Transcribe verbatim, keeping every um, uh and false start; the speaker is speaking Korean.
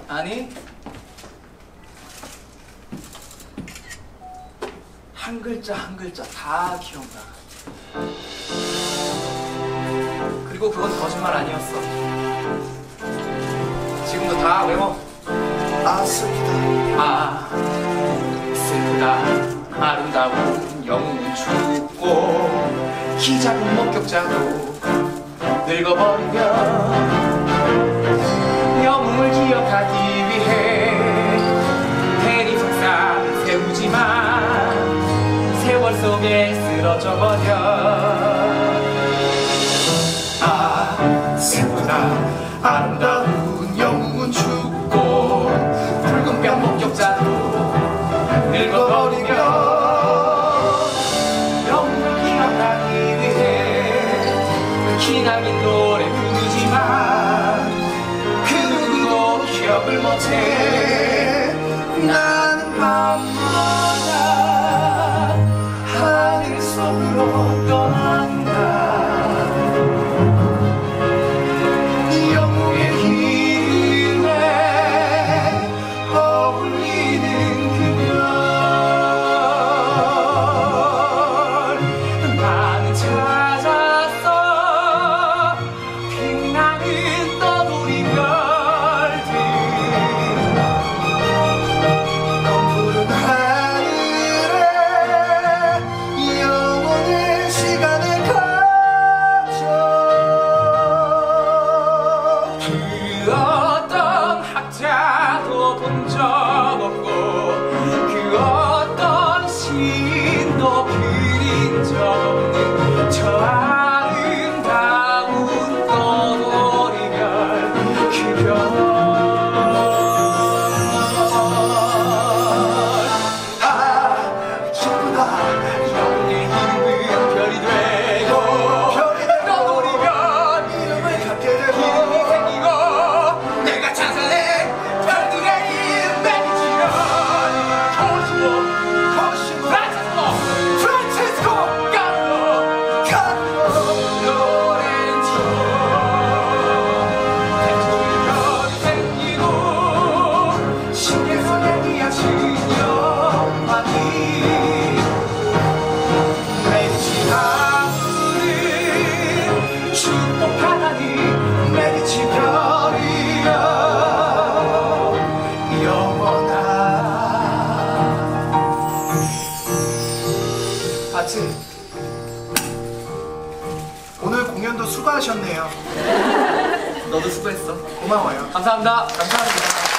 아니, 한 글자 한 글자 다 기억나. 그리고 그건 거짓말 아니었어. 지금도 다 외워. 아 슬프다. 아 슬프다. 아름다운 영웅은 죽고 키 작은 목격자도 늙어버리며 영웅을 기억하기 위해 대리석상 세우지만 세월 속에 쓰러져 버려. 아 슬프다. 아름다운 영웅은 죽고 붉은 뼈 목격자도 늙어버리며 영웅을 기억하기 위해 기나긴 노래 부르지만 그 누구도 기억을 못해. 나는 밤마다 하늘 속으로 떠난다. 영웅의 힘에 어울리는 그별. 나는 찾았어 빛나는 떠돌이 별들. 푸른 하늘에 영원의 시간을 가져. 그 어떤 학자도 본 적 없고 그 어떤 시인도 그린 적 없는 저 아름다운 떠돌이별 그 별. 아 슬프다. 영웅의 힘은 별이 되고 떠돌이별 이름을 갖게 되고 이름이 생기고 내가 찾아낸 별들의 매니지런 코시모 코시모 프란체스코 프란체스코 카를로 카를로 로렌조. 별이 생기고 신기해서 내기야 신령하니 메디치 하늘을 축복하나니 메디치 별이여 영원한. 아츠 오늘 공연도 수고하셨네요. 너도 수고했어. 고마워요. 감사합니다. 감사합니다.